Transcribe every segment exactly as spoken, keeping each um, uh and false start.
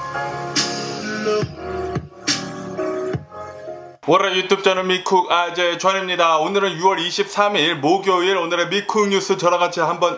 월요일 유튜브 채널 미쿡 아재 존입니다. 오늘은 유월 이십삼일 목요일, 오늘의 미쿡 뉴스 저랑 같이 한번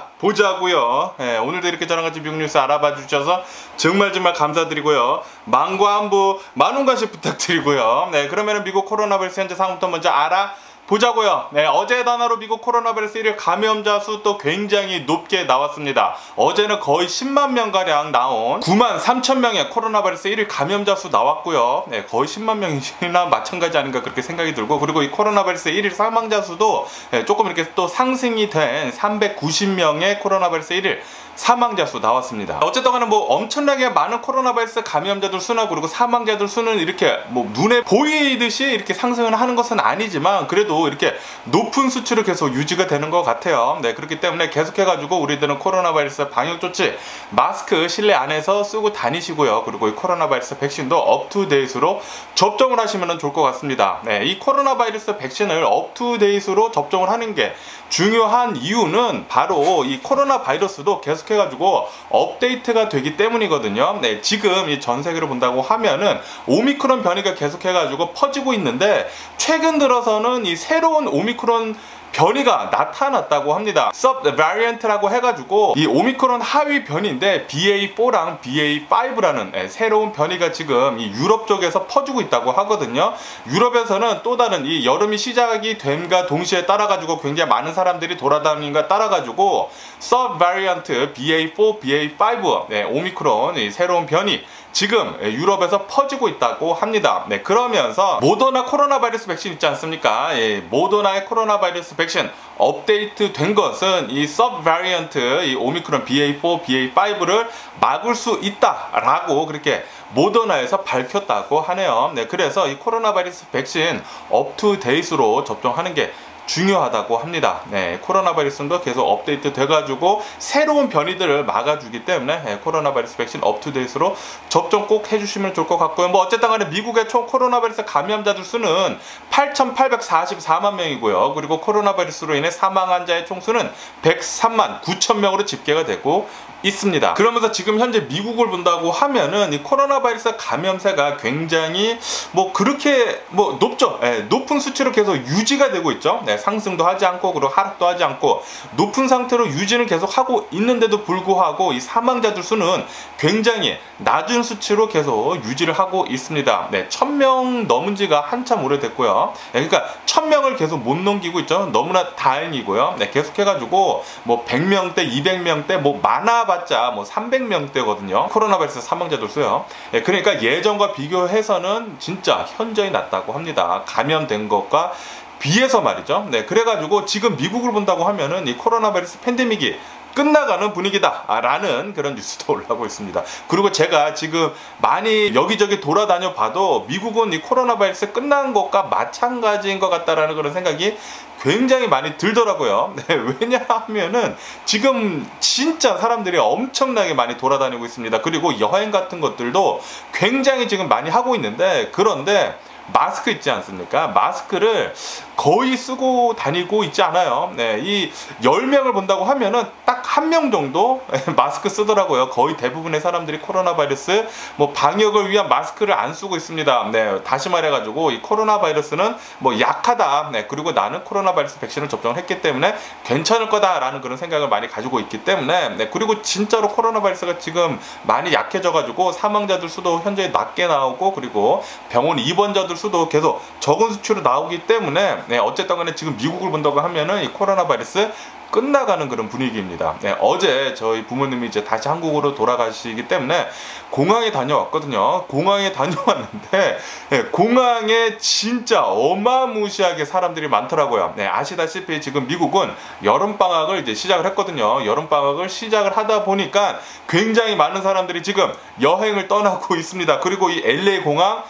알아보자고요. 네, 오늘도 이렇게 저랑 같이 미국 뉴스 알아봐 주셔서 정말 정말 감사드리고요. 만과 안부 많은 관심 부탁드리고요. 네, 그러면은 미국 코로나 바이러스 현재 상황부터 먼저 알아 보자고요. 네, 어제 단어로 미국 코로나 바이러스 일일 감염자 수 또 굉장히 높게 나왔습니다. 어제는 거의 십만 명가량 나온 구만 삼천 명의 코로나 바이러스 일일 감염자 수 나왔고요. 네, 거의 십만 명이나 마찬가지 아닌가 그렇게 생각이 들고, 그리고 이 코로나 바이러스 일일 사망자 수도 네, 조금 이렇게 또 상승이 된 삼백구십 명의 코로나 바이러스 일일 사망자 수 나왔습니다. 어쨌든 간에 뭐 엄청나게 많은 코로나 바이러스 감염자들 수나 그리고 사망자들 수는 이렇게 뭐 눈에 보이듯이 이렇게 상승을 하는 것은 아니지만, 그래도 이렇게 높은 수치로 계속 유지가 되는 것 같아요. 네, 그렇기 때문에 계속해가지고 우리들은 코로나 바이러스 방역 조치 마스크 실내 안에서 쓰고 다니시고요. 그리고 이 코로나 바이러스 백신도 업투데이트로 접종을 하시면 좋을 것 같습니다. 네, 이 코로나 바이러스 백신을 업투데이트로 접종을 하는 게 중요한 이유는 바로 이 코로나 바이러스도 계속 해가지고 업데이트가 되기 때문이거든요. 네, 지금 이 전 세계로 본다고 하면은 오미크론 변이가 계속해가지고 퍼지고 있는데, 최근 들어서는 이 새로운 오미크론 변이가 나타났다고 합니다. 서브 바리언트라고 해가지고 이 오미크론 하위 변이인데 비에이 포랑 비에이 파이브라는 새로운 변이가 지금 이 유럽 쪽에서 퍼지고 있다고 하거든요. 유럽에서는 또 다른 이 여름이 시작이 됨과 동시에 따라가지고 굉장히 많은 사람들이 돌아다니는가 따라가지고 서브 바리언트 비에이 포, 비에이 파이브 네, 오미크론 이 새로운 변이 지금 유럽에서 퍼지고 있다고 합니다. 네, 그러면서 모더나 코로나 바이러스 백신 있지 않습니까? 예, 모더나의 코로나 바이러스 백신 업데이트 된 것은 이 서브 바리언트 이 오미크론 비에이 포, 비에이 파이브를 막을 수 있다라고 그렇게 모더나에서 밝혔다고 하네요. 네, 그래서 이 코로나 바이러스 백신 업투데이트로 접종하는 게 중요하다고 합니다. 네, 코로나 바이러스도 계속 업데이트 돼가지고 새로운 변이들을 막아주기 때문에 네, 코로나 바이러스 백신 업투데이트로 접종 꼭 해주시면 좋을 것 같고요. 뭐 어쨌든 간에 미국의 총 코로나 바이러스 감염자들 수는 팔천팔백사십사만 명이고요. 그리고 코로나 바이러스로 인해 사망한 자의 총수는 백삼만 구천 명으로 집계가 되고 있습니다. 그러면서 지금 현재 미국을 본다고 하면은 이 코로나 바이러스 감염세가 굉장히 뭐 그렇게 뭐 높죠. 네, 높은 수치로 계속 유지가 되고 있죠. 네, 상승도 하지 않고 그리고 하락도 하지 않고 높은 상태로 유지는 계속 하고 있는데도 불구하고 이 사망자들 수는 굉장히 낮은 수치로 계속 유지를 하고 있습니다. 네, 천 명 넘은 지가 한참 오래됐고요. 네, 그러니까 천 명을 계속 못 넘기고 있죠. 너무나 다행이고요. 네, 계속해가지고 뭐 백 명대, 이백 명대 뭐 많아봤자 뭐 삼백 명대거든요. 코로나 바이러스 사망자들 수요. 네, 그러니까 예전과 비교해서는 진짜 현저히 낮다고 합니다. 감염된 것과 비해서 말이죠. 네, 그래가지고 지금 미국을 본다고 하면은 이 코로나 바이러스 팬데믹이 끝나가는 분위기다 라는 그런 뉴스도 올라오고 있습니다. 그리고 제가 지금 많이 여기저기 돌아다녀 봐도 미국은 이 코로나 바이러스 끝난 것과 마찬가지인 것 같다라는 그런 생각이 굉장히 많이 들더라고요. 네, 왜냐하면은 지금 진짜 사람들이 엄청나게 많이 돌아다니고 있습니다. 그리고 여행 같은 것들도 굉장히 지금 많이 하고 있는데, 그런데 마스크 있지 않습니까? 마스크를 거의 쓰고 다니고 있지 않아요. 네, 이 열 명을 본다고 하면은 딱 한 명 정도 마스크 쓰더라고요. 거의 대부분의 사람들이 코로나 바이러스 뭐 방역을 위한 마스크를 안 쓰고 있습니다. 네, 다시 말해가지고 이 코로나 바이러스는 뭐 약하다. 네, 그리고 나는 코로나 바이러스 백신을 접종을 했기 때문에 괜찮을 거다라는 그런 생각을 많이 가지고 있기 때문에 네, 그리고 진짜로 코로나 바이러스가 지금 많이 약해져가지고 사망자들 수도 현재 낮게 나오고, 그리고 병원 입원자들 수도 계속 적은 수치로 나오기 때문에 네, 어쨌든 간에 지금 미국을 본다고 하면은 이 코로나 바이러스 끝나가는 그런 분위기입니다. 네, 어제 저희 부모님이 이제 다시 한국으로 돌아가시기 때문에 공항에 다녀왔거든요. 공항에 다녀왔는데 네, 공항에 진짜 어마무시하게 사람들이 많더라고요. 네, 아시다시피 지금 미국은 여름방학을 이제 시작을 했거든요. 여름방학을 시작을 하다 보니까 굉장히 많은 사람들이 지금 여행을 떠나고 있습니다. 그리고 이 엘에이 공항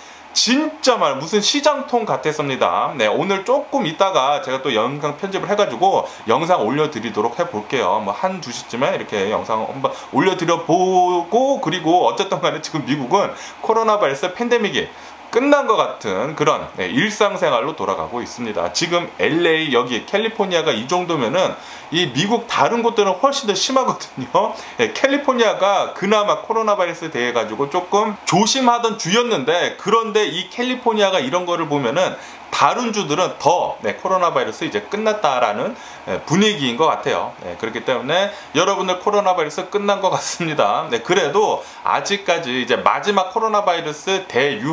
진짜 말 무슨 시장통 같았습니다. 네, 오늘 조금 있다가 제가 또 영상 편집을 해가지고 영상 올려드리도록 해볼게요. 뭐 한 두 시쯤에 이렇게 영상 한번 올려드려 보고, 그리고 어쨌든 간에 지금 미국은 코로나 바이러스 팬데믹이 끝난 것 같은 그런 네, 일상생활로 돌아가고 있습니다. 지금 엘에이 여기 캘리포니아가 이 정도면은 이 미국 다른 곳들은 훨씬 더 심하거든요. 네, 캘리포니아가 그나마 코로나 바이러스에 대해 가지고 조금 조심하던 주였는데, 그런데 이 캘리포니아가 이런 거를 보면은 다른 주들은 더 네, 코로나 바이러스 이제 끝났다라는 네, 분위기인 것 같아요. 네, 그렇기 때문에 여러분들 코로나 바이러스 끝난 것 같습니다. 네, 그래도 아직까지 이제 마지막 코로나 바이러스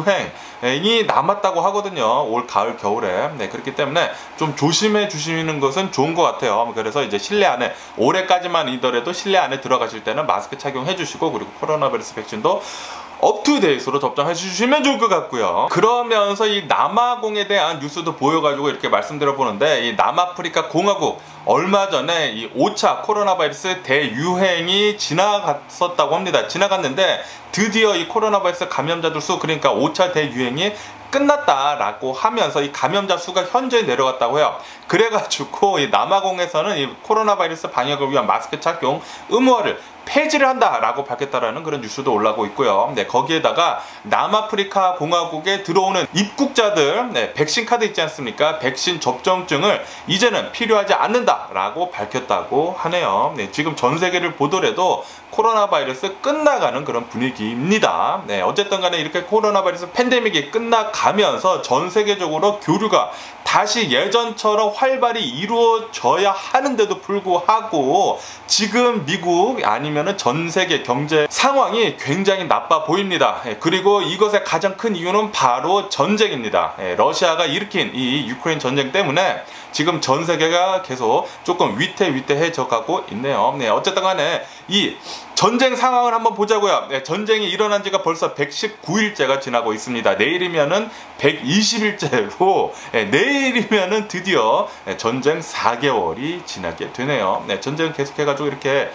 대유행이 남았다고 하거든요. 올 가을 겨울에. 네, 그렇기 때문에 좀 조심해 주시는 것은 좋은 것 같아요. 그래서 이제 실내 안에 올해까지만이더라도 실내 안에 들어가실 때는 마스크 착용해 주시고, 그리고 코로나 바이러스 백신도 업투데이트로 접종해 주시면 좋을 것 같고요. 그러면서 이 남아공에 대한 뉴스도 보여가지고 이렇게 말씀드려 보는데, 이 남아프리카 공화국 얼마 전에 이 오 차 코로나 바이러스 대유행이 지나갔었다고 합니다. 지나갔는데 드디어 이 코로나 바이러스 감염자들 수, 그러니까 오 차 대유행이 끝났다라고 하면서 이 감염자 수가 현저히 내려갔다고 해요. 그래가지고 이 남아공에서는 이 코로나 바이러스 방역을 위한 마스크 착용 의무화를 폐지를 한다라고 밝혔다라는 그런 뉴스도 올라오고 있고요. 네, 거기에다가 남아프리카 공화국에 들어오는 입국자들 네, 백신 카드 있지 않습니까? 백신 접종증을 이제는 필요하지 않는다라고 밝혔다고 하네요. 네, 지금 전 세계를 보더라도 코로나 바이러스 끝나가는 그런 분위기입니다. 네, 어쨌든 간에 이렇게 코로나 바이러스 팬데믹이 끝나가면서 전 세계적으로 교류가 다시 예전처럼 활발히 이루어져야 하는데도 불구하고 지금 미국 아니면은 전 세계 경제 상황이 굉장히 나빠 보입니다. 예, 그리고 이것의 가장 큰 이유는 바로 전쟁입니다. 예, 러시아가 일으킨 이 유크레인 전쟁 때문에 지금 전 세계가 계속 조금 위태위태해져 가고 있네요. 네, 어쨌든 간에 이 전쟁 상황을 한번 보자고요. 네, 전쟁이 일어난 지가 벌써 백십구 일째가 지나고 있습니다. 내일이면은 백이십 일째로 네, 내일이면은 드디어 네, 전쟁 사 개월이 지나게 되네요. 네, 전쟁은 계속해가지고 이렇게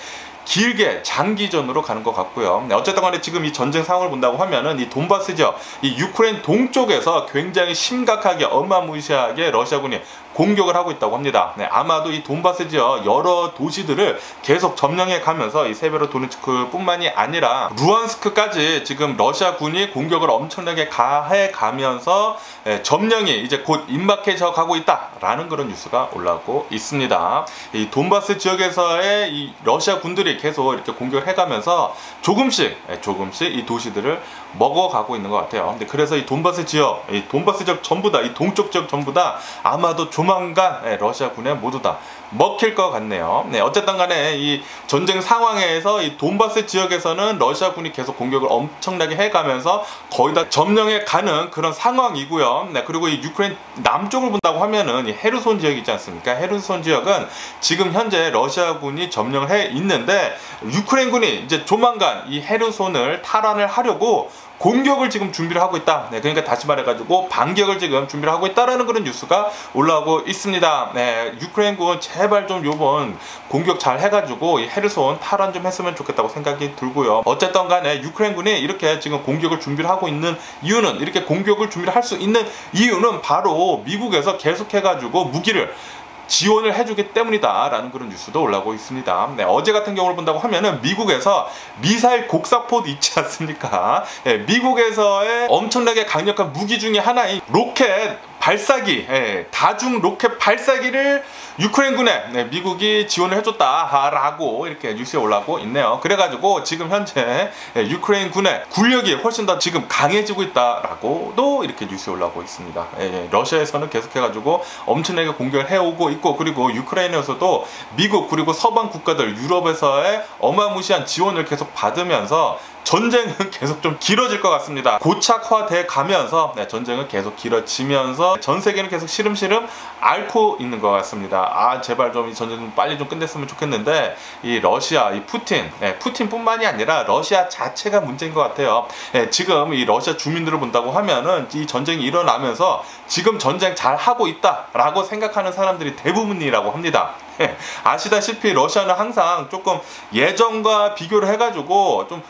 길게 장기전으로 가는 것 같고요. 네, 어쨌든 간에 지금 이 전쟁 상황을 본다고 하면은 이 돈바스 지역, 이 유크레인 동쪽에서 굉장히 심각하게 어마무시하게 러시아군이 공격을 하고 있다고 합니다. 네, 아마도 이 돈바스 지역 여러 도시들을 계속 점령해 가면서 이 세베로도네츠크 뿐만이 아니라 루안스크까지 지금 러시아군이 공격을 엄청나게 가해 가면서 예, 점령이 이제 곧 임박해져 가고 있다라는 그런 뉴스가 올라오고 있습니다. 이 돈바스 지역에서의 이 러시아 군들이 계속 이렇게 공격을 해가면서 조금씩 예, 조금씩 이 도시들을 먹어가고 있는 것 같아요. 근데 그래서 이 돈바스 지역, 이 돈바스 지역 전부 다, 이 동쪽 지역 전부 다 아마도 조만간 예, 러시아군에 모두 다 먹힐 것 같네요. 네, 어쨌든 간에 이 전쟁 상황에서 이 돈바스 지역에서는 러시아군이 계속 공격을 엄청나게 해가면서 거의 다 점령해 가는 그런 상황이고요. 네, 그리고 이 유크레인 남쪽을 본다고 하면은 이 헤르손 지역이 있지 않습니까? 헤르손 지역은 지금 현재 러시아군이 점령을 해 있는데 유크레인군이 이제 조만간 이 헤르손을 탈환을 하려고 공격을 지금 준비를 하고 있다. 네, 그러니까 다시 말해가지고 반격을 지금 준비를 하고 있다라는 그런 뉴스가 올라오고 있습니다. 네, 유크레인군 제발 좀 요번 공격 잘 해가지고 이 헤르손 탈환 좀 했으면 좋겠다고 생각이 들고요. 어쨌든 간에 유크레인군이 이렇게 지금 공격을 준비를 하고 있는 이유는, 이렇게 공격을 준비를 할 수 있는 이유는 바로 미국에서 계속해가지고 무기를 지원을 해주기 때문이다 라는 그런 뉴스도 올라오고 있습니다. 네, 어제 같은 경우를 본다고 하면은 미국에서 미사일 곡사포 있지 않습니까? 네, 미국에서의 엄청나게 강력한 무기 중에 하나인 로켓 발사기, 예, 다중 로켓 발사기를 유크레인군에 네, 미국이 지원을 해줬다라고 이렇게 뉴스에 올라오고 있네요. 그래가지고 지금 현재 예, 유크레인군의 군력이 훨씬 더 지금 강해지고 있다라고도 이렇게 뉴스에 올라오고 있습니다. 예, 예, 러시아에서는 계속해가지고 엄청나게 공격을 해오고 있고, 그리고 유크레인에서도 미국 그리고 서방 국가들 유럽에서의 어마무시한 지원을 계속 받으면서 전쟁은 계속 좀 길어질 것 같습니다. 고착화돼 가면서 네, 전쟁은 계속 길어지면서 전 세계는 계속 시름시름 앓고 있는 것 같습니다. 아, 제발 좀 이 전쟁 좀 빨리 좀 끝냈으면 좋겠는데 이 러시아, 이 푸틴, 네, 푸틴뿐만이 아니라 러시아 자체가 문제인 것 같아요. 네, 지금 이 러시아 주민들을 본다고 하면은 이 전쟁이 일어나면서 지금 전쟁 잘 하고 있다라고 생각하는 사람들이 대부분이라고 합니다. 아시다시피 러시아는 항상 조금 예전과 비교를 해가지고 좀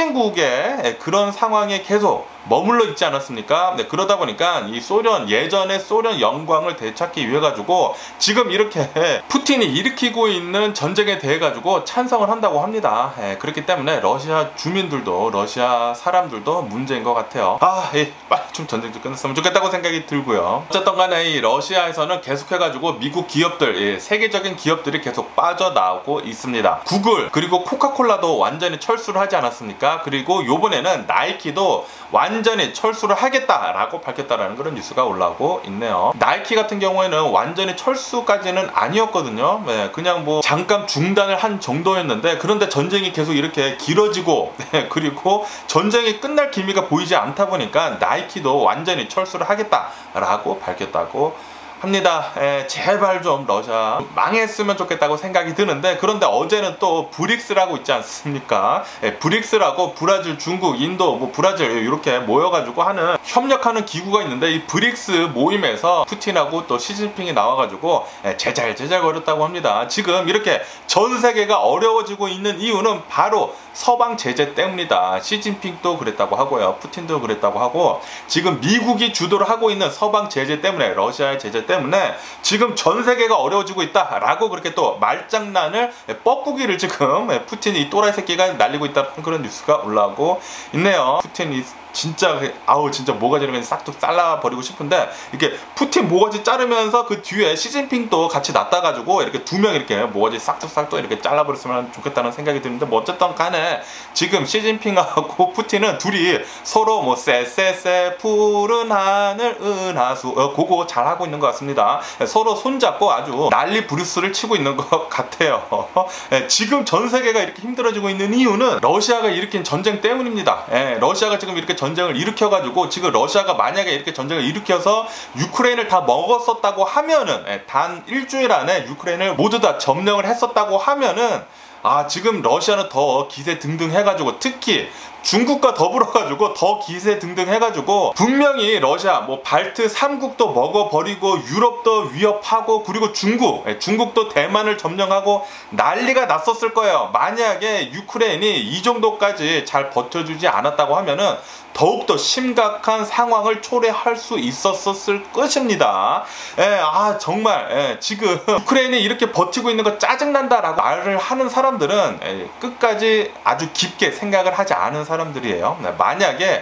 후진국의 그런 상황에 계속 머물러 있지 않았습니까? 네, 그러다 보니까 이 소련, 예전의 소련 영광을 되찾기 위해 가지고 지금 이렇게 푸틴이 일으키고 있는 전쟁에 대해 가지고 찬성을 한다고 합니다. 예, 그렇기 때문에 러시아 주민들도, 러시아 사람들도 문제인 것 같아요. 아, 예, 빨리 좀 전쟁 좀 끝났으면 좋겠다고 생각이 들고요. 어쨌든 간에 이 러시아에서는 계속해 가지고 미국 기업들, 예, 세계적인 기업들이 계속 빠져나오고 있습니다. 구글, 그리고 코카콜라도 완전히 철수를 하지 않았습니까? 그리고 요번에는 나이키도 완전히 철수를 하겠다라고 밝혔다라는 그런 뉴스가 올라오고 있네요. 나이키 같은 경우에는 완전히 철수까지는 아니었거든요. 네, 그냥 뭐 잠깐 중단을 한 정도였는데, 그런데 전쟁이 계속 이렇게 길어지고, 네, 그리고 전쟁이 끝날 기미가 보이지 않다 보니까 나이키도 완전히 철수를 하겠다라고 밝혔다고 합니다. 에, 제발 좀 러시아 망했으면 좋겠다고 생각이 드는데, 그런데 어제는 또 브릭스라고 있지 않습니까? 에, 브릭스라고 브라질, 중국, 인도, 뭐 브라질 이렇게 모여가지고 하는 협력하는 기구가 있는데, 이 브릭스 모임에서 푸틴하고 또 시진핑이 나와가지고 에, 제잘 제잘 거렸다고 합니다. 지금 이렇게 전 세계가 어려워지고 있는 이유는 바로 서방 제재 때문이다. 시진핑도 그랬다고 하고요, 푸틴도 그랬다고 하고, 지금 미국이 주도를 하고 있는 서방 제재 때문에, 러시아의 제재 때문에 지금 전 세계가 어려워지고 있다라고 그렇게 또 말장난을, 뻐꾸기를 지금 푸틴이 이 또라이 새끼가 날리고 있다는 그런 뉴스가 올라오고 있네요. 푸틴이 진짜 아우 진짜 모가지를 그냥 싹둑 잘라버리고 싶은데, 이렇게 푸틴 모가지 자르면서 그 뒤에 시진핑도 같이 놨다가지고 이렇게 두 명 이렇게 모가지 싹둑싹둑 이렇게 잘라버렸으면 좋겠다는 생각이 드는데, 뭐 어쨌든 간에 지금 시진핑하고 푸틴은 둘이 서로 뭐 쎄쎄쎄 푸른 하늘 은하수 어, 그거 잘하고 있는 것 같습니다. 서로 손잡고 아주 난리 브루스를 치고 있는 것 같아요. 지금 전 세계가 이렇게 힘들어지고 있는 이유는 러시아가 일으킨 전쟁 때문입니다. 러시아가 지금 이렇게 전쟁을 일으켜가지고, 지금 러시아가 만약에 이렇게 전쟁을 일으켜서 유크레인을 다 먹었었다고 하면은, 단 일주일 안에 유크레인을 모두 다 점령을 했었다고 하면은, 아 지금 러시아는 더 기세 등등 해가지고, 특히 중국과 더불어가지고 더 기세 등등 해가지고 분명히 러시아 뭐 발트 삼 국도 먹어버리고 유럽도 위협하고, 그리고 중국 중국도 대만을 점령하고 난리가 났었을 거예요. 만약에 유크레인이 이 정도까지 잘 버텨주지 않았다고 하면은 더욱더 심각한 상황을 초래할 수 있었을 것입니다. 예, 아 정말 예, 지금 유크레인이 이렇게 버티고 있는 거 짜증난다라고 말을 하는 사람들은 예, 끝까지 아주 깊게 생각을 하지 않은 사람들이에요. 네, 만약에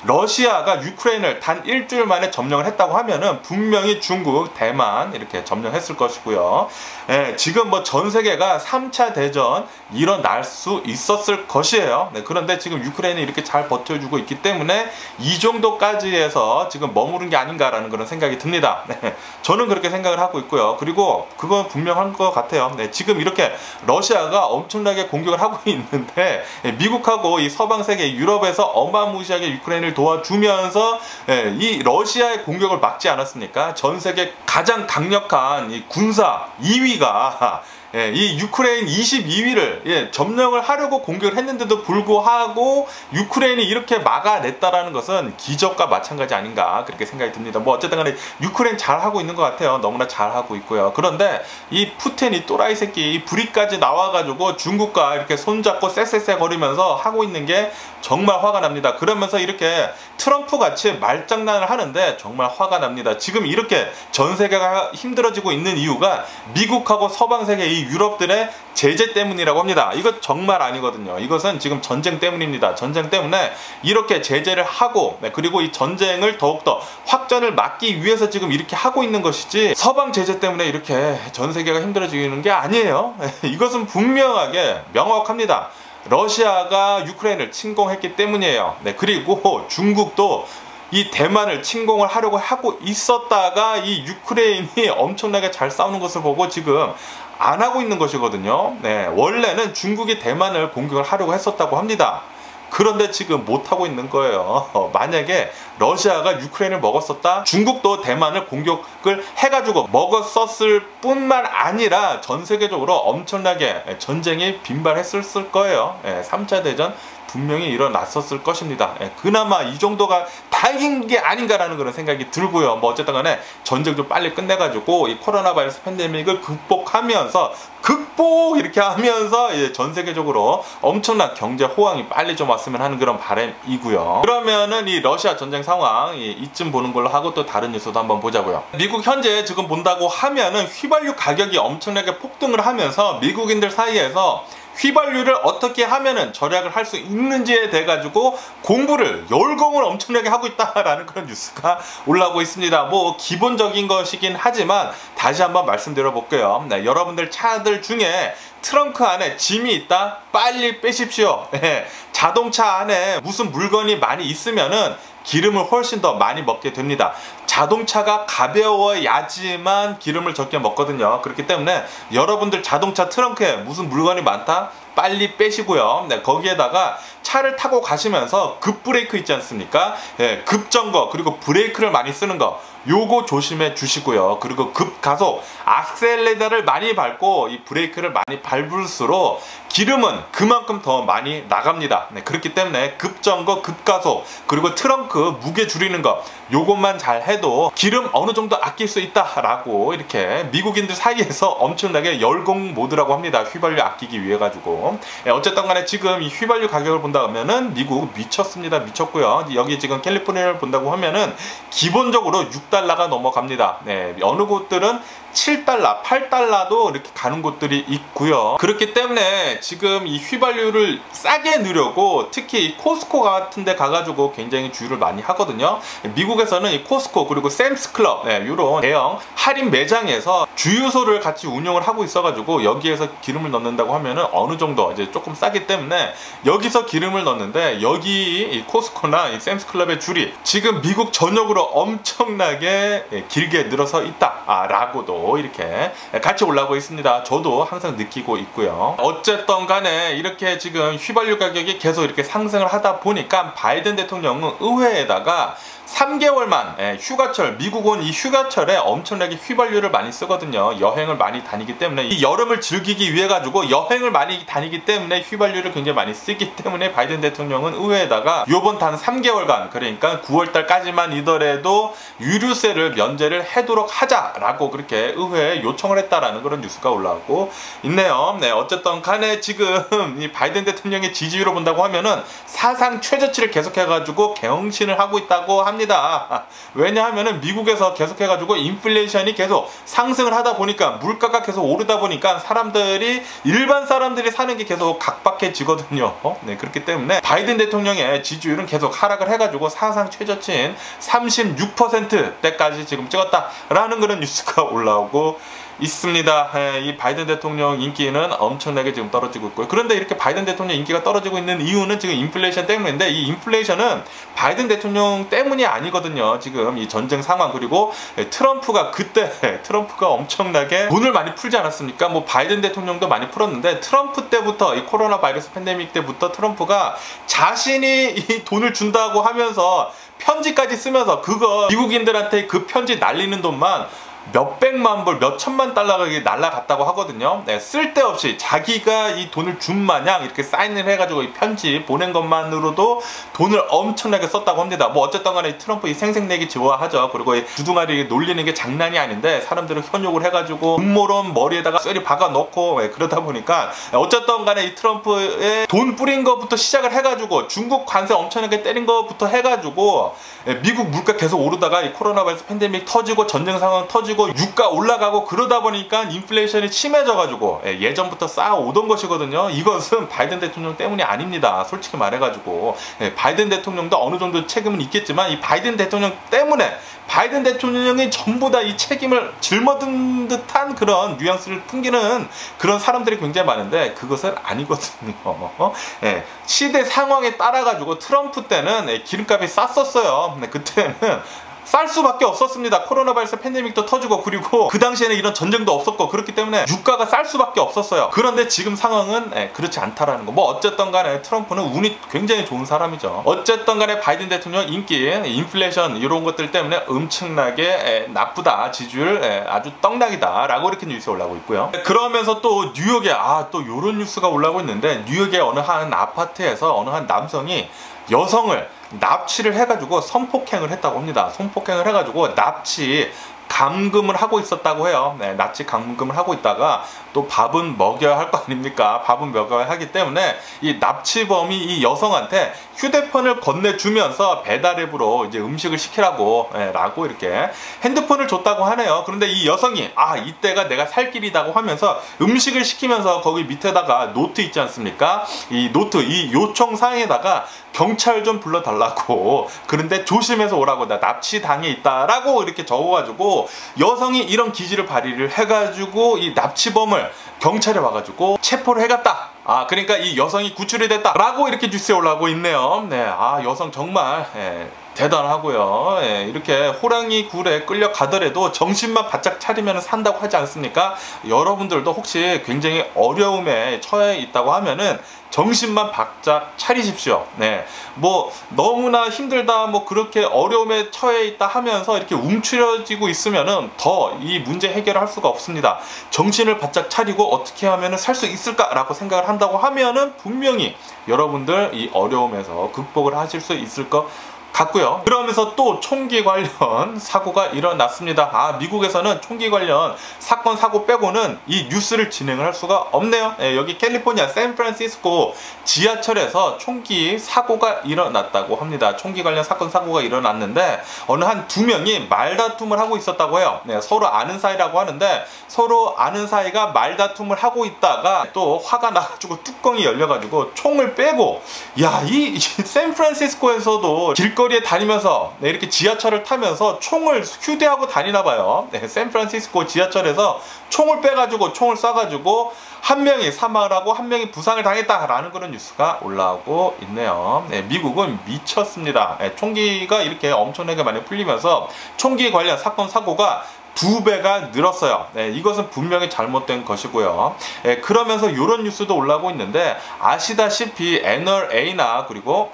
러시아가 유크레인을 단 일주일 만에 점령을 했다고 하면은 분명히 중국, 대만 이렇게 점령했을 것이고요. 예, 지금 뭐 전 세계가 삼 차 대전 일어날 수 있었을 것이에요. 네, 그런데 지금 유크레인이 이렇게 잘 버텨주고 있기 때문에 이 정도까지 해서 지금 머무른 게 아닌가라는 그런 생각이 듭니다. 네, 저는 그렇게 생각을 하고 있고요. 그리고 그건 분명한 것 같아요. 네, 지금 이렇게 러시아가 엄청나게 공격을 하고 있는데, 예, 미국하고 이 서방 세계, 유럽에서 어마무시하게 유크레인을 도와주면서 예, 이 러시아의 공격을 막지 않았습니까? 전 세계 가장 강력한 이 군사 이 위가 예, 이 유크레인 이십이 위를 예, 점령을 하려고 공격을 했는데도 불구하고 유크레인이 이렇게 막아냈다라는 것은 기적과 마찬가지 아닌가 그렇게 생각이 듭니다. 뭐 어쨌든 간에 유크레인 잘하고 있는 것 같아요. 너무나 잘하고 있고요. 그런데 이 푸틴 이 또라이 새끼 이 불이까지 나와가지고 중국과 이렇게 손잡고 쎄쎄쎄 거리면서 하고 있는 게 정말 화가 납니다. 그러면서 이렇게 트럼프 같이 말장난을 하는데 정말 화가 납니다. 지금 이렇게 전 세계가 힘들어지고 있는 이유가 미국하고 서방 세계 이 유럽들의 제재 때문이라고 합니다. 이거 정말 아니거든요. 이것은 지금 전쟁 때문입니다. 전쟁 때문에 이렇게 제재를 하고, 네, 그리고 이 전쟁을 더욱더 확전을 막기 위해서 지금 이렇게 하고 있는 것이지, 서방 제재 때문에 이렇게 전 세계가 힘들어지는 게 아니에요. 이것은 분명하게 명확합니다. 러시아가 유크레인을 침공했기 때문이에요. 네, 그리고 중국도 이 대만을 침공을 하려고 하고 있었다가 이 유크레인이 엄청나게 잘 싸우는 것을 보고 지금 안 하고 있는 것이거든요. 네, 원래는 중국이 대만을 공격을 하려고 했었다고 합니다. 그런데 지금 못하고 있는 거예요. 어, 만약에 러시아가 유크레인을 먹었었다, 중국도 대만을 공격을 해가지고 먹었었을 뿐만 아니라 전 세계적으로 엄청나게 전쟁이 빈발했을 거예요. 예, 삼 차 대전 분명히 일어났었을 것입니다. 예, 그나마 이 정도가 다행인 게 아닌가라는 그런 생각이 들고요. 뭐 어쨌든 간에 전쟁 좀 빨리 끝내가지고 이 코로나 바이러스 팬데믹을 극복하면서 극복 이렇게 하면서 이제 전 세계적으로 엄청난 경제 호황이 빨리 좀 왔으면 하는 그런 바람이고요. 그러면은 이 러시아 전쟁 상황 이쯤 보는 걸로 하고 또 다른 뉴스도 한번 보자고요. 미국 현재 지금 본다고 하면은 휘발유 가격이 엄청나게 폭등을 하면서 미국인들 사이에서 휘발유를 어떻게 하면은 절약을 할 수 있는지에 대해 가지고 공부를 열공을 엄청나게 하고 있다라는 그런 뉴스가 올라오고 있습니다. 뭐 기본적인 것이긴 하지만 다시 한번 말씀드려 볼게요. 네, 여러분들 차들 중에 트렁크 안에 짐이 있다? 빨리 빼십시오. 네, 자동차 안에 무슨 물건이 많이 있으면은 기름을 훨씬 더 많이 먹게 됩니다. 자동차가 가벼워야지만 기름을 적게 먹거든요. 그렇기 때문에 여러분들 자동차 트렁크에 무슨 물건이 많다? 빨리 빼시고요. 네, 거기에다가 차를 타고 가시면서 급브레이크 있지 않습니까? 네, 급정거 그리고 브레이크를 많이 쓰는 거 요거 조심해 주시고요. 그리고 급가속 악셀레다를 많이 밟고 이 브레이크를 많이 밟을수록 기름은 그만큼 더 많이 나갑니다. 네, 그렇기 때문에 급정거 급가속 그리고 트렁크 무게 줄이는 거 요것만 잘 해도 기름 어느 정도 아낄 수 있다라고 이렇게 미국인들 사이에서 엄청나게 열공 모드라고 합니다. 휘발유 아끼기 위해 가지고. 네, 어쨌든 간에 지금 이 휘발유 가격을 본다 하면은 미국 미쳤습니다. 미쳤고요. 여기 지금 캘리포니아를 본다고 하면은 기본적으로 육 달러가 넘어갑니다. 네, 어느 곳들은 칠 달러, 팔 달러도 이렇게 가는 곳들이 있고요. 그렇기 때문에 지금 이 휘발유를 싸게 넣으려고 특히 이 코스코 같은 데 가가지고 굉장히 주의를 많이 하거든요. 미국에서는 이 코스코 그리고 샘스클럽 네, 이런 대형 할인 매장에서 주유소를 같이 운영을 하고 있어가지고 여기에서 기름을 넣는다고 하면은 어느 정도 이제 조금 싸기 때문에 여기서 기름을 넣는데 여기 이 코스코나 이 샘스클럽의 줄이 지금 미국 전역으로 엄청나게 길게 늘어서 있다라고도 이렇게 같이 올라오고 있습니다. 저도 항상 느끼고 있고요. 어쨌든 간에 이렇게 지금 휘발유 가격이 계속 이렇게 상승을 하다 보니까 바이든 대통령은 의회에다가 삼 개월만 예, 휴가철 미국 온 이 휴가철에 엄청나게 휘발유를 많이 쓰거든요. 여행을 많이 다니기 때문에 이 여름을 즐기기 위해 가지고 여행을 많이 다니기 때문에 휘발유를 굉장히 많이 쓰기 때문에 바이든 대통령은 의회에다가 요번 단 삼 개월간 그러니까 구월 달까지만이더라도 유류세를 면제를 하도록 하자라고 그렇게 의회에 요청을 했다라는 그런 뉴스가 올라오고 있네요. 네, 어쨌든 간에 지금 이 바이든 대통령의 지지율을 본다고 하면은 사상 최저치를 계속해 가지고 경신을 하고 있다고 합니다. 왜냐하면은 미국에서 계속해가지고 인플레이션이 계속 상승을 하다 보니까 물가가 계속 오르다 보니까 사람들이 일반 사람들이 사는 게 계속 각박해지거든요. 네, 그렇기 때문에 바이든 대통령의 지지율은 계속 하락을 해가지고 사상 최저치인 삼십육 퍼센트대까지 지금 찍었다라는 그런 뉴스가 올라오고 있습니다. 예, 이 바이든 대통령 인기는 엄청나게 지금 떨어지고 있고요. 그런데 이렇게 바이든 대통령 인기가 떨어지고 있는 이유는 지금 인플레이션 때문인데 이 인플레이션은 바이든 대통령 때문이 아니거든요. 지금 이 전쟁 상황 그리고 트럼프가 그때 트럼프가 엄청나게 돈을 많이 풀지 않았습니까? 뭐 바이든 대통령도 많이 풀었는데 트럼프 때부터 이 코로나 바이러스 팬데믹 때부터 트럼프가 자신이 이 돈을 준다고 하면서 편지까지 쓰면서 그거 미국인들한테 그 편지 날리는 돈만 몇백만 불, 몇천만 달러가 날라갔다고 하거든요. 네, 쓸데없이 자기가 이 돈을 준 마냥 이렇게 사인을 해가지고 이 편지 보낸 것만으로도 돈을 엄청나게 썼다고 합니다. 뭐 어쨌든 간에 트럼프 이 생색내기 좋아하죠. 그리고 이 주둥아리 놀리는 게 장난이 아닌데 사람들은 현욕을 해가지고 음모론 머리에다가 쇠리 박아 넣고 네, 그러다 보니까 어쨌든 간에 이 트럼프의 돈 뿌린 것부터 시작을 해가지고 중국 관세 엄청나게 때린 것부터 해가지고 네, 미국 물가 계속 오르다가 이 코로나 바이러스 팬데믹 터지고 전쟁 상황 터지고 유가 올라가고 그러다 보니까 인플레이션이 심해져가지고 예전부터 쌓아오던 것이거든요. 이것은 바이든 대통령 때문이 아닙니다. 솔직히 말해가지고 바이든 대통령도 어느 정도 책임은 있겠지만 이 바이든 대통령 때문에 바이든 대통령이 전부 다 이 책임을 짊어진 듯한 그런 뉘앙스를 풍기는 그런 사람들이 굉장히 많은데 그것은 아니거든요. 예, 시대 상황에 따라 가지고 트럼프 때는 기름값이 쌌었어요. 그때는 쌀 수밖에 없었습니다. 코로나 바이러스 팬데믹도 터지고, 그리고 그 당시에는 이런 전쟁도 없었고, 그렇기 때문에 유가가 쌀 수밖에 없었어요. 그런데 지금 상황은 예, 그렇지 않다라는 거. 뭐 어쨌든 간에 트럼프는 운이 굉장히 좋은 사람이죠. 어쨌든 간에 바이든 대통령 인기, 인플레이션 이런 것들 때문에 엄청나게 예, 나쁘다, 지지율 예, 아주 떡락이다 라고 이렇게 뉴스가 올라오고 있고요. 그러면서 또 뉴욕에 아 또 요런 뉴스가 올라오고 있는데, 뉴욕의 어느 한 아파트에서 어느 한 남성이 여성을 납치를 해가지고 성폭행을 했다고 합니다. 성폭행을 해가지고 납치 감금을 하고 있었다고 해요. 네, 납치 감금을 하고 있다가 또 밥은 먹여야 할 거 아닙니까? 밥은 먹여야 하기 때문에 이 납치범이 이 여성한테 휴대폰을 건네주면서 배달앱으로 이제 음식을 시키라고 예, 라고 이렇게 핸드폰을 줬다고 하네요. 그런데 이 여성이 아 이때가 내가 살 길이라고 하면서 음식을 시키면서 거기 밑에다가 노트 있지 않습니까? 이 노트, 이 요청사항에다가 경찰 좀 불러달라고, 그런데 조심해서 오라고, 나 납치 당해 있다라고 이렇게 적어가지고 여성이 이런 기지를 발휘를 해가지고 이 납치범을 경찰에 와가지고 체포를 해갔다. 아 그러니까 이 여성이 구출이 됐다라고 이렇게 뉴스에 올라오고 있네요. 네, 아 여성 정말 예, 대단하고요. 예, 이렇게 호랑이 굴에 끌려가더라도 정신만 바짝 차리면 산다고 하지 않습니까? 여러분들도 혹시 굉장히 어려움에 처해 있다고 하면은 정신만 바짝 차리십시오. 네, 뭐 너무나 힘들다, 뭐 그렇게 어려움에 처해 있다 하면서 이렇게 움츠려지고 있으면은 더 이 문제 해결을 할 수가 없습니다. 정신을 바짝 차리고 어떻게 하면은 살 수 있을까라고 생각을 한다고 하면은 분명히 여러분들 이 어려움에서 극복을 하실 수 있을 것 같고요. 그러면서 또 총기 관련 사고가 일어났습니다. 아 미국에서는 총기 관련 사건 사고 빼고는 이 뉴스를 진행을 할 수가 없네요. 예, 여기 캘리포니아 샌프란시스코 지하철에서 총기 사고가 일어났다고 합니다. 총기 관련 사건 사고가 일어났는데 어느 한 두 명이 말다툼을 하고 있었다고 해요. 네, 서로 아는 사이라고 하는데 서로 아는 사이가 말다툼을 하고 있다가 또 화가 나가지고 뚜껑이 열려가지고 총을 빼고, 야 이 샌프란시스코에서도 길거리 거리에 다니면서 네, 이렇게 지하철을 타면서 총을 휴대하고 다니나봐요. 네, 샌프란시스코 지하철에서 총을 빼가지고 총을 쏴가지고 한 명이 사망을 하고 한 명이 부상을 당했다라는 그런 뉴스가 올라오고 있네요. 네, 미국은 미쳤습니다. 네, 총기가 이렇게 엄청나게 많이 풀리면서 총기 관련 사건 사고가 두 배가 늘었어요. 네, 이것은 분명히 잘못된 것이고요. 네, 그러면서 이런 뉴스도 올라오고 있는데, 아시다시피 엔알에이나 그리고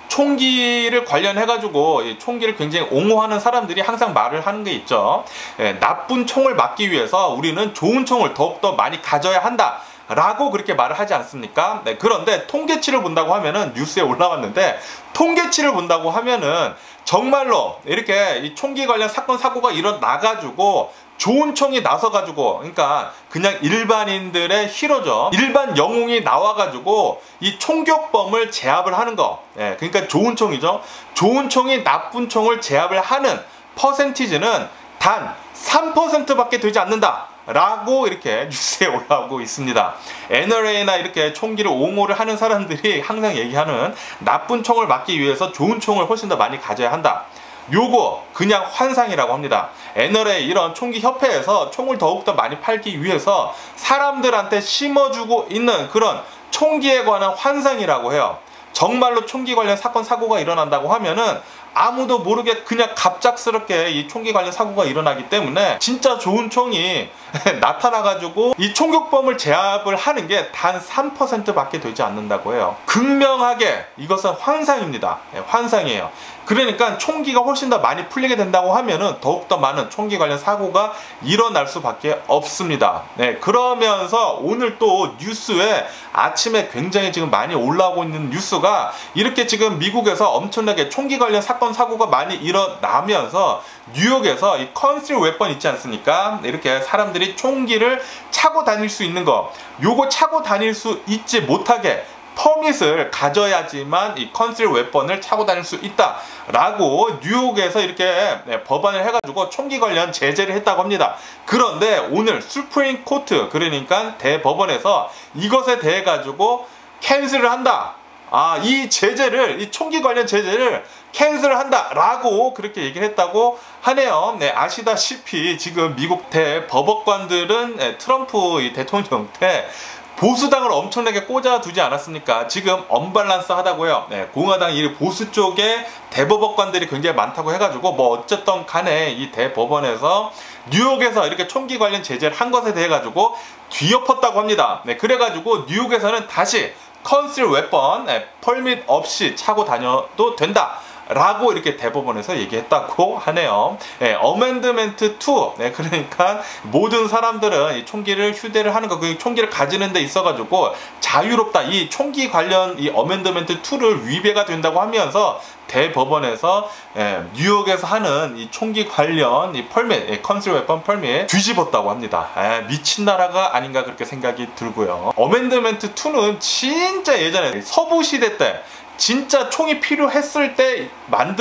총기를 관련해가지고 총기를 굉장히 옹호하는 사람들이 항상 말을 하는 게 있죠. 네, 나쁜 총을 막기 위해서 우리는 좋은 총을 더욱더 많이 가져야 한다 라고 그렇게 말을 하지 않습니까? 네, 그런데 통계치를 본다고 하면은 뉴스에 올라왔는데, 통계치를 본다고 하면은 정말로 이렇게 이 총기 관련 사건 사고가 일어나가지고 좋은 총이 나서가지고, 그러니까 그냥 일반인들의 히로죠. 일반 영웅이 나와가지고 이 총격범을 제압을 하는 거. 예, 그러니까 좋은 총이죠. 좋은 총이 나쁜 총을 제압을 하는 퍼센티지는 단 삼 퍼센트밖에 되지 않는다 라고 이렇게 뉴스에 올라오고 있습니다. 엔알에이나 이렇게 총기를 옹호를 하는 사람들이 항상 얘기하는 나쁜 총을 막기 위해서 좋은 총을 훨씬 더 많이 가져야 한다. 요거 그냥 환상이라고 합니다. 엔알에이 이런 총기 협회에서 총을 더욱더 많이 팔기 위해서 사람들한테 심어주고 있는 그런 총기에 관한 환상이라고 해요. 정말로 총기 관련 사건 사고가 일어난다고 하면은 아무도 모르게 그냥 갑작스럽게 이 총기 관련 사고가 일어나기 때문에 진짜 좋은 총이 나타나가지고 이 총격범을 제압을 하는 게 단 삼 퍼센트 밖에 되지 않는다고 해요. 극명하게 이것은 환상입니다. 네, 환상이에요. 그러니까 총기가 훨씬 더 많이 풀리게 된다고 하면은 더욱더 많은 총기 관련 사고가 일어날 수밖에 없습니다. 네, 그러면서 오늘 또 뉴스에 아침에 굉장히 지금 많이 올라오고 있는 뉴스가, 이렇게 지금 미국에서 엄청나게 총기 관련 사건 사고가 많이 일어나면서 뉴욕에서 이 컨실드 웨폰 있지 않습니까? 이렇게 사람들이 총기를 차고 다닐 수 있는 거, 요거 차고 다닐 수 있지 못하게 퍼밋을 가져야지만 이 컨실드 웨폰을 차고 다닐 수 있다 라고 뉴욕에서 이렇게 네, 법안을 해가지고 총기 관련 제재를 했다고 합니다. 그런데 오늘 수프림 코트, 그러니까 대법원에서 이것에 대해 가지고 캔슬을 한다. 아, 이 제재를, 이 총기 관련 제재를 캔슬을 한다 라고 그렇게 얘기를 했다고 하네요. 네, 아시다시피 지금 미국 대법원관들은 네, 트럼프 이 대통령 때 보수당을 엄청나게 꽂아두지 않았습니까? 지금 언밸런스 하다고요. 네, 공화당 이 보수 쪽에 대법원관들이 굉장히 많다고 해가지고 뭐 어쨌든 간에 이 대법원에서 뉴욕에서 이렇게 총기 관련 제재를 한 것에 대해 가지고 뒤엎었다고 합니다. 네, 그래가지고 뉴욕에서는 다시 컨실 웨폰 네, 펄밋 없이 차고 다녀도 된다 라고 이렇게 대법원에서 얘기했다고 하네요. 네, 어멘드멘트 투. 네, 그러니까 모든 사람들은 이 총기를 휴대를 하는 거, 그 총기를 가지는 데 있어가지고 자유롭다. 이 총기 관련 이 어멘드멘트 투를 위배가 된다고 하면서 대법원에서 예, 뉴욕에서 하는 이 총기 관련 이 펄밋, 예, 컨실 웨폰 펄밋 뒤집었다고 합니다. 예, 미친 나라가 아닌가 그렇게 생각이 들고요. 어멘드멘트 투는 진짜 예전에 서부 시대 때 진짜 총이 필요했을 때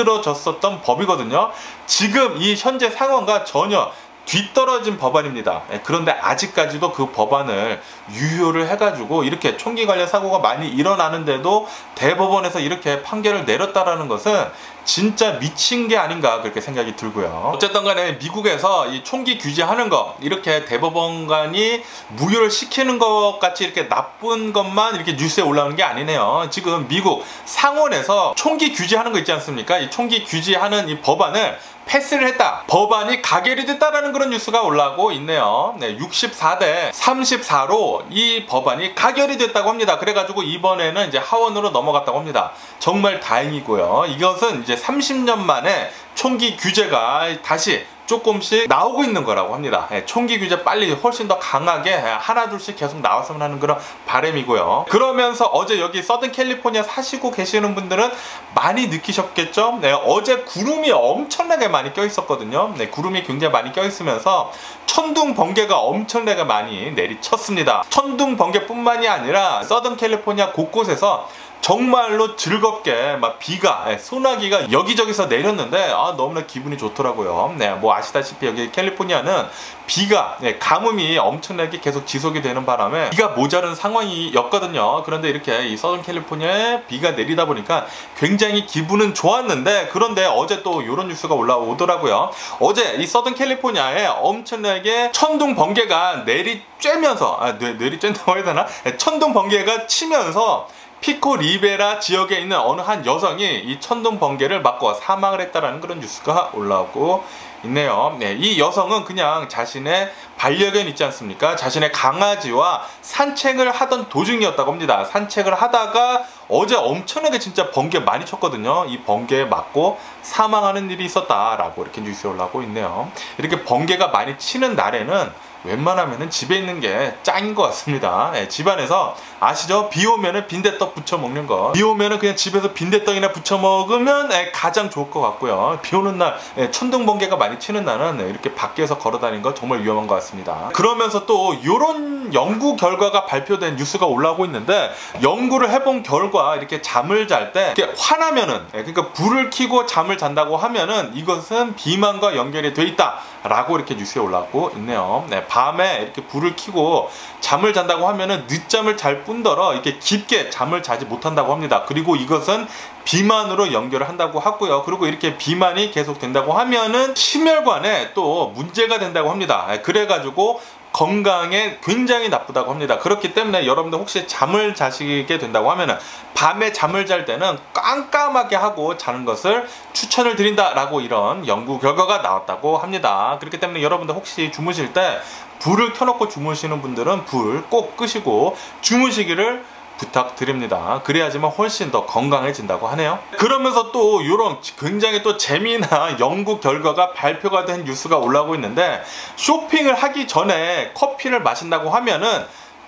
만들어졌었던 법이거든요. 지금 이 현재 상황과 전혀 뒤떨어진 법안입니다. 그런데 아직까지도 그 법안을 유효를 해가지고 이렇게 총기 관련 사고가 많이 일어나는데도 대법원에서 이렇게 판결을 내렸다라는 것은 진짜 미친 게 아닌가 그렇게 생각이 들고요. 어쨌든 간에 미국에서 이 총기 규제하는 거 이렇게 대법원관이 무효를 시키는 것 같이 이렇게 나쁜 것만 이렇게 뉴스에 올라오는 게 아니네요. 지금 미국 상원에서 총기 규제하는 거 있지 않습니까? 이 총기 규제하는 이 법안을 패스를 했다. 법안이 가결이 됐다라는 그런 뉴스가 올라오고 있네요. 네, 육십사 대 삼십사로 이 법안이 가결이 됐다고 합니다. 그래가지고 이번에는 이제 하원으로 넘어갔다고 합니다. 정말 다행이고요. 이것은 이제 삼십 년 만에 총기 규제가 다시 조금씩 나오고 있는 거라고 합니다. 예, 총기 규제 빨리 훨씬 더 강하게 하나둘씩 계속 나왔으면 하는 그런 바람이고요. 그러면서 어제 여기 서든 캘리포니아 사시고 계시는 분들은 많이 느끼셨겠죠? 네, 어제 구름이 엄청나게 많이 껴 있었거든요. 네, 구름이 굉장히 많이 껴 있으면서 천둥 번개가 엄청나게 많이 내리쳤습니다. 천둥 번개뿐만이 아니라 서든 캘리포니아 곳곳에서 정말로 즐겁게 막 비가 소나기가 여기저기서 내렸는데 아 너무나 기분이 좋더라고요. 네, 뭐 아시다시피 여기 캘리포니아는 비가 네, 가뭄이 엄청나게 계속 지속이 되는 바람에 비가 모자른 상황이었거든요. 그런데 이렇게 이 서든 캘리포니아에 비가 내리다 보니까 굉장히 기분은 좋았는데 그런데 어제 또 이런 뉴스가 올라오더라고요. 어제 이 서든 캘리포니아에 엄청나게 천둥 번개가 내리쬐면서 아 내리쬐다고 해야 되나? 천둥 번개가 치면서 피코 리베라 지역에 있는 어느 한 여성이 이 천둥 번개를 맞고 사망을 했다라는 그런 뉴스가 올라오고 있네요. 네, 이 여성은 그냥 자신의 반려견 있지 않습니까? 자신의 강아지와 산책을 하던 도중이었다고 합니다. 산책을 하다가 어제 엄청나게 진짜 번개 많이 쳤거든요. 이 번개에 맞고 사망하는 일이 있었다라고 이렇게 뉴스에 올라오고 있네요. 이렇게 번개가 많이 치는 날에는 웬만하면은 집에 있는 게 짱인 것 같습니다. 예, 집안에서 아시죠? 비 오면은 빈대떡 부쳐 먹는 거. 비 오면은 그냥 집에서 빈대떡이나 부쳐 먹으면 예, 가장 좋을 것 같고요. 비 오는 날, 예, 천둥 번개가 많이 치는 날은 예, 이렇게 밖에서 걸어 다니는 거 정말 위험한 것 같습니다. 그러면서 또 이런 연구 결과가 발표된 뉴스가 올라오고 있는데 연구를 해본 결과 이렇게 잠을 잘 때 이렇게 화나면은 예, 그러니까 불을 켜고 잠을 잔다고 하면은 이것은 비만과 연결이 돼 있다라고 이렇게 뉴스에 올라오고 있네요. 네, 밤에 이렇게 불을 켜고 잠을 잔다고 하면은 늦잠을 잘 뿐더러 이렇게 깊게 잠을 자지 못한다고 합니다. 그리고 이것은 비만으로 연결을 한다고 하고요. 그리고 이렇게 비만이 계속 된다고 하면은 심혈관에 또 문제가 된다고 합니다. 그래가지고 건강에 굉장히 나쁘다고 합니다. 그렇기 때문에 여러분들 혹시 잠을 자시게 된다고 하면은 밤에 잠을 잘 때는 깜깜하게 하고 자는 것을 추천을 드린다라고 이런 연구 결과가 나왔다고 합니다. 그렇기 때문에 여러분들 혹시 주무실 때 불을 켜놓고 주무시는 분들은 불 꼭 끄시고 주무시기를 부탁드립니다. 그래야지만 훨씬 더 건강해진다고 하네요. 그러면서 또 이런 굉장히 또 재미난 연구 결과가 발표가 된 뉴스가 올라오고 있는데 쇼핑을 하기 전에 커피를 마신다고 하면은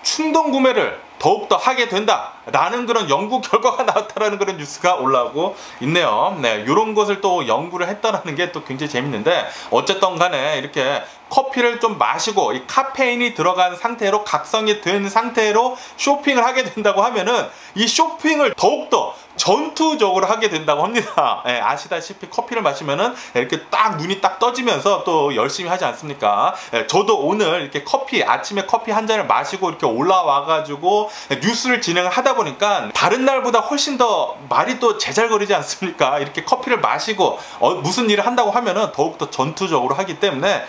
충동 구매를 더욱더 하게 된다 라는 그런 연구 결과가 나왔다라는 그런 뉴스가 올라오고 있네요. 네, 이런 것을 또 연구를 했다라는 게 또 굉장히 재밌는데 어쨌든 간에 이렇게 커피를 좀 마시고 이 카페인이 들어간 상태로 각성이 된 상태로 쇼핑을 하게 된다고 하면은 이 쇼핑을 더욱더 전투적으로 하게 된다고 합니다. 예, 아시다시피 커피를 마시면은 이렇게 딱 눈이 딱 떠지면서 또 열심히 하지 않습니까? 예, 저도 오늘 이렇게 커피 아침에 커피 한 잔을 마시고 이렇게 올라와 가지고 뉴스를 진행을 하다 그러다 보니까 다른 날보다 훨씬 더 말이 또 제잘거리지 않습니까? 이렇게 커피를 마시고 어, 무슨 일을 한다고 하면은 더욱더 전투적으로 하기 때문에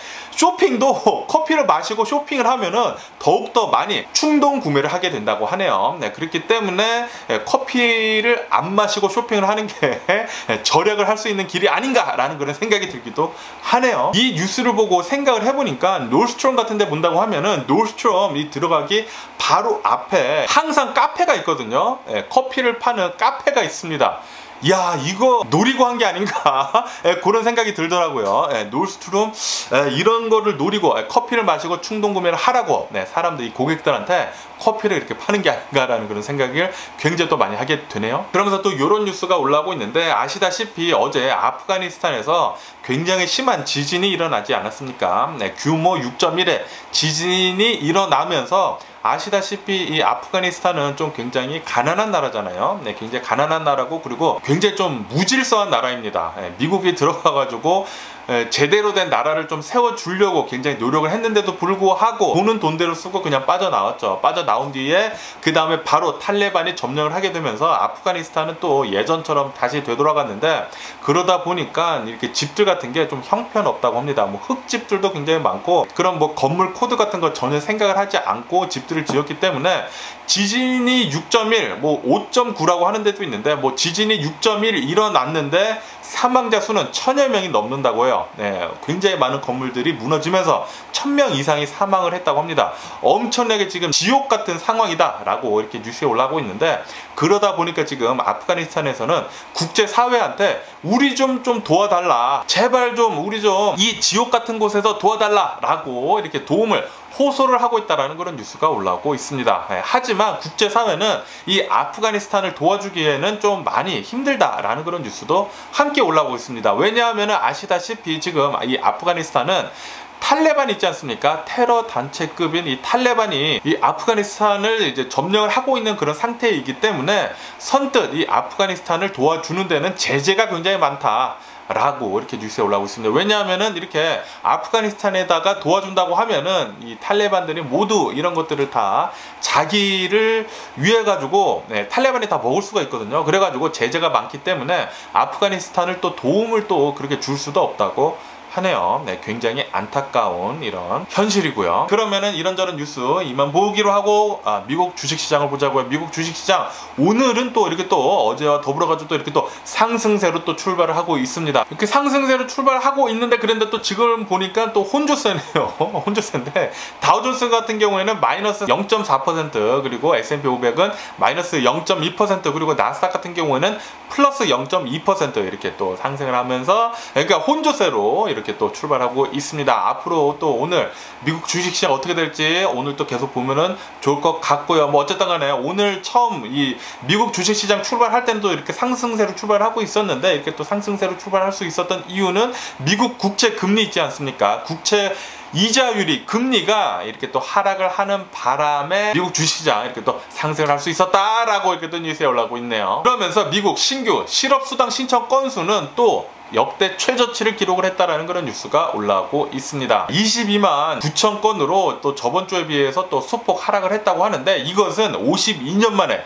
쇼핑도 커피를 마시고 쇼핑을 하면은 더욱더 많이 충동 구매를 하게 된다고 하네요. 네, 그렇기 때문에 커피를 안 마시고 쇼핑을 하는 게 절약을 할 수 있는 길이 아닌가라는 그런 생각이 들기도 하네요. 이 뉴스를 보고 생각을 해보니까 놀스트롬 같은 데 본다고 하면은 놀스트롬이 들어가기 바로 앞에 항상 카페가 있거든요. 네, 커피를 파는 카페가 있습니다. 야, 이거 노리고 한 게 아닌가 예, 그런 생각이 들더라고요. 예, 놀스트롬 예, 이런 거를 노리고 예, 커피를 마시고 충동 구매를 하라고 네, 사람들이 고객들한테 커피를 이렇게 파는 게 아닌가라는 그런 생각을 굉장히 또 많이 하게 되네요. 그러면서 또 이런 뉴스가 올라오고 있는데, 아시다시피 어제 아프가니스탄에서 굉장히 심한 지진이 일어나지 않았습니까? 네, 규모 육 점 일의 지진이 일어나면서 아시다시피 이 아프가니스탄은 좀 굉장히 가난한 나라잖아요. 네, 굉장히 가난한 나라고, 그리고 굉장히 좀 무질서한 나라입니다. 네, 미국이 들어가가지고 에, 제대로 된 나라를 좀 세워주려고 굉장히 노력을 했는데도 불구하고 돈은 돈대로 쓰고 그냥 빠져나왔죠. 빠져나온 뒤에 그 다음에 바로 탈레반이 점령을 하게 되면서 아프가니스탄은 또 예전처럼 다시 되돌아갔는데, 그러다 보니까 이렇게 집들 같은 게 좀 형편없다고 합니다. 뭐 흙집들도 굉장히 많고, 그런 뭐 건물 코드 같은 거 전혀 생각을 하지 않고 집들을 지었기 때문에 지진이 육 점 일, 뭐 오 점 구라고 하는 데도 있는데, 뭐 지진이 육 점 일 일어났는데 사망자 수는 천여 명이 넘는다고 해요. 네, 굉장히 많은 건물들이 무너지면서 천 명 이상이 사망을 했다고 합니다. 엄청나게 지금 지옥 같은 상황이다 라고 이렇게 뉴스에 올라오고 있는데, 그러다 보니까 지금 아프가니스탄에서는 국제사회한테 우리 좀 좀 도와달라, 제발 좀 우리 좀 이 지옥 같은 곳에서 도와달라 라고 이렇게 도움을 호소를 하고 있다라는 그런 뉴스가 올라오고 있습니다. 네, 하지만 국제사회는 이 아프가니스탄을 도와주기에는 좀 많이 힘들다라는 그런 뉴스도 함께 올라오고 있습니다. 왜냐하면 아시다시피 지금 이 아프가니스탄은 탈레반 있지 않습니까? 테러 단체급인 이 탈레반이 이 아프가니스탄을 이제 점령을 하고 있는 그런 상태이기 때문에 선뜻 이 아프가니스탄을 도와주는 데는 제재가 굉장히 많다 라고 이렇게 뉴스에 올라오고 있습니다. 왜냐하면은 이렇게 아프가니스탄에다가 도와준다고 하면은 이 탈레반들이 모두 이런 것들을 다 자기를 위해 가지고 네, 탈레반이 다 먹을 수가 있거든요. 그래가지고 제재가 많기 때문에 아프가니스탄을 또 도움을 또 그렇게 줄 수도 없다고 하네요. 네, 굉장히 안타까운 이런 현실이고요. 그러면은 이런저런 뉴스 이만 보기로 하고 아, 미국 주식시장을 보자고요. 미국 주식시장 오늘은 또 이렇게 또 어제와 더불어가지고 또 이렇게 또 상승세로 또 출발을 하고 있습니다. 이렇게 상승세로 출발하고 있는데, 그런데 또 지금 보니까 또 혼조세네요. 혼조세인데 다우존스 같은 경우에는 마이너스 영 점 사 퍼센트, 그리고 에스 앤 피 오백은 마이너스 영 점 이 퍼센트, 그리고 나스닥 같은 경우에는 플러스 영 점 이 퍼센트 이렇게 또 상승을 하면서, 그러니까 혼조세로 이렇게 이렇게 또 출발하고 있습니다. 앞으로 또 오늘 미국 주식시장 어떻게 될지 오늘 또 계속 보면은 좋을 것 같고요. 뭐 어쨌든 간에 오늘 처음 이 미국 주식시장 출발할 때는 또 이렇게 상승세로 출발하고 있었는데, 이렇게 또 상승세로 출발할 수 있었던 이유는 미국 국채 금리 있지 않습니까? 국채 이자율이, 금리가 이렇게 또 하락을 하는 바람에 미국 주식시장 이렇게 또 상승을 할 수 있었다라고 이렇게 또 뉴스에 올라오고 있네요. 그러면서 미국 신규 실업수당 신청 건수는 또 역대 최저치를 기록을 했다라는 그런 뉴스가 올라오고 있습니다. 이십이만 구천 건으로 또 저번 주에 비해서 또 소폭 하락을 했다고 하는데, 이것은 오십이 년 만에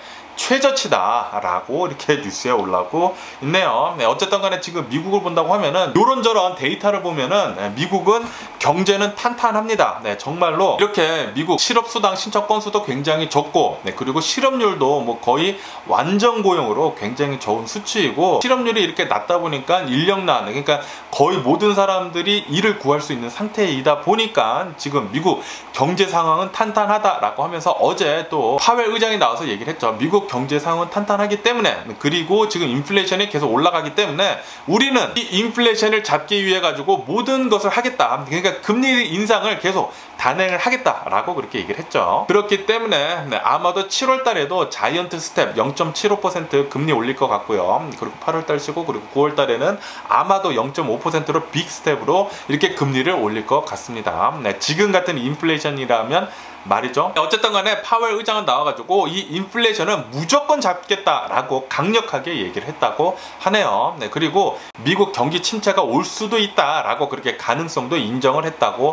최저치다 라고 이렇게 뉴스에 올라오고 있네요. 네, 어쨌든 간에 지금 미국을 본다고 하면은 요런저런 데이터를 보면은 네, 미국은 경제는 탄탄합니다. 네, 정말로 이렇게 미국 실업수당 신청 건수도 굉장히 적고, 네, 그리고 실업률도 뭐 거의 완전 고용으로 굉장히 좋은 수치이고, 실업률이 이렇게 낮다 보니까 인력난, 그러니까 거의 모든 사람들이 일을 구할 수 있는 상태이다 보니까 지금 미국 경제 상황은 탄탄하다라고 하면서, 어제 또 파웰 의장이 나와서 얘기를 했죠. 미국 경제 상황은 탄탄하기 때문에, 그리고 지금 인플레이션이 계속 올라가기 때문에 우리는 이 인플레이션을 잡기 위해 가지고 모든 것을 하겠다. 그러니까 금리 인상을 계속 단행을 하겠다라고 그렇게 얘기를 했죠. 그렇기 때문에 네, 아마도 칠월 달에도 자이언트 스텝 영 점 칠오 퍼센트 금리 올릴 것 같고요. 그리고 팔월 달치고, 그리고 구월 달에는 아마도 영 점 오 퍼센트로 빅 스텝으로 이렇게 금리를 올릴 것 같습니다. 네, 지금 같은 인플레이션이라면 말이죠. 어쨌든 간에 파웰 의장은 나와가지고 이 인플레이션은 무조건 잡겠다라고 강력하게 얘기를 했다고 하네요. 네, 그리고 미국 경기 침체가 올 수도 있다라고 그렇게 가능성도 인정을 했다고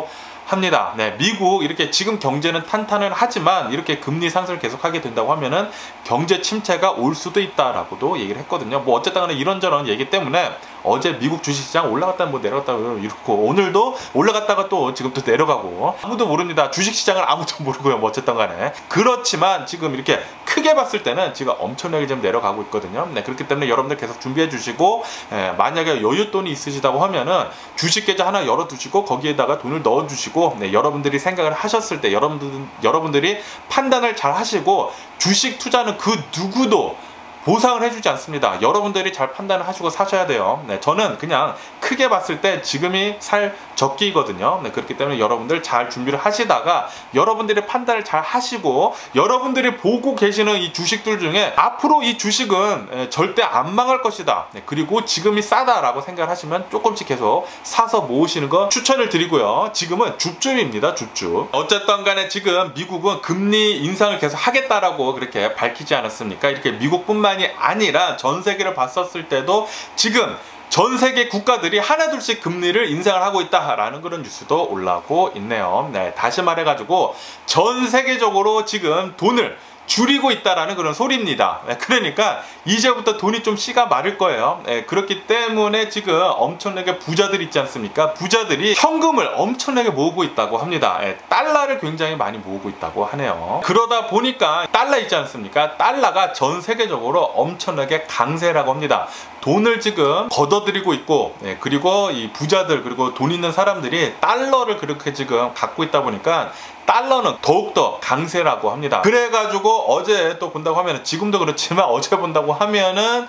합니다. 네, 미국 이렇게 지금 경제는 탄탄은 하지만 이렇게 금리 상승을 계속하게 된다고 하면은 경제 침체가 올 수도 있다라고도 얘기를 했거든요. 뭐 어쨌든 간에 이런저런 얘기 때문에 어제 미국 주식시장 올라갔다 뭐 내려갔다 이렇고 오늘도 올라갔다가 또 지금 또 내려가고 아무도 모릅니다. 주식시장을 아무도 모르고요. 뭐 어쨌든 간에 그렇지만 지금 이렇게 크게 봤을 때는 지금 엄청나게 좀 내려가고 있거든요. 네, 그렇기 때문에 여러분들 계속 준비해 주시고 예, 만약에 여윳돈이 있으시다고 하면은 주식 계좌 하나 열어 두시고 거기에다가 돈을 넣어 주시고 네, 여러분들이 생각을 하셨을 때 여러분들, 여러분들이 판단을 잘 하시고 주식 투자는 그 누구도 보상을 해주지 않습니다. 여러분들이 잘 판단을 하시고 사셔야 돼요. 네, 저는 그냥 크게 봤을 때 지금이 살 적기거든요. 네, 그렇기 때문에 여러분들 잘 준비를 하시다가 여러분들이 판단을 잘 하시고 여러분들이 보고 계시는 이 주식들 중에 앞으로 이 주식은 절대 안 망할 것이다. 네, 그리고 지금이 싸다라고 생각을 하시면 조금씩 계속 사서 모으시는 거 추천을 드리고요. 지금은 줍줍입니다. 줍줍. 어쨌든 간에 지금 미국은 금리 인상을 계속 하겠다라고 그렇게 밝히지 않았습니까? 이렇게 미국뿐만 이 아니라 전 세계를 봤었을 때도 지금 전 세계 국가들이 하나둘씩 금리를 인상을 하고 있다라는 그런 뉴스도 올라오고 있네요. 네, 다시 말해가지고 전 세계적으로 지금 돈을 줄이고 있다라는 그런 소리입니다. 네, 그러니까 이제부터 돈이 좀 씨가 마를 거예요. 네, 그렇기 때문에 지금 엄청나게 부자들 있지 않습니까? 부자들이 현금을 엄청나게 모으고 있다고 합니다. 네, 달러를 굉장히 많이 모으고 있다고 하네요. 그러다 보니까 달러 있지 않습니까? 달러가 전 세계적으로 엄청나게 강세라고 합니다. 돈을 지금 걷어들이고 있고 네, 그리고 이 부자들 그리고 돈 있는 사람들이 달러를 그렇게 지금 갖고 있다 보니까 달러는 더욱더 강세라고 합니다. 그래가지고 어제 또 본다고 하면 지금도 그렇지만 어제 본다고 하면은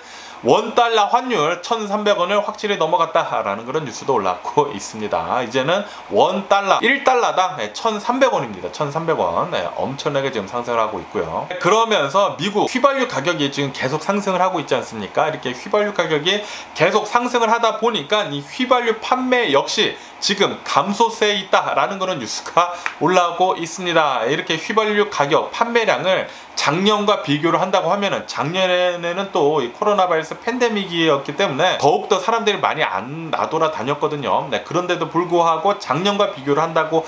원달러 환율 천삼백 원을 확실히 넘어갔다라는 그런 뉴스도 올라오고 있습니다. 이제는 원달러 일 달러당 천삼백 원입니다. 천삼백 원. 네, 엄청나게 지금 상승을 하고 있고요. 그러면서 미국 휘발유 가격이 지금 계속 상승을 하고 있지 않습니까? 이렇게 휘발유 가격이 계속 상승을 하다 보니까 이 휘발유 판매 역시 지금 감소세에 있다라는 그런 뉴스가 올라오고 있습니다. 이렇게 휘발유 가격 판매량을 작년과 비교를 한다고 하면은 작년에는 또 이 코로나 바이러스 팬데믹이었기 때문에 더욱더 사람들이 많이 안 나돌아 다녔거든요. 네, 그런데도 불구하고 작년과 비교를 한다고